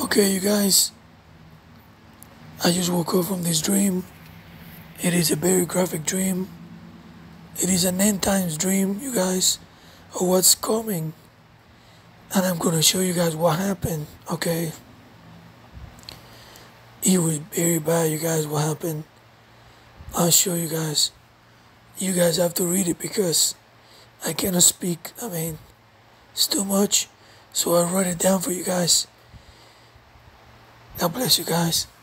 Okay, you guys, I just woke up from this dream. It is a very graphic dream. It is an end times dream, you guys, of what's coming. And I'm gonna show you guys what happened, okay? It was very bad, you guys, what happened. I'll show you guys. You guys have to read it because I cannot speak. It's too much. So I wrote it down for you guys. God bless you guys.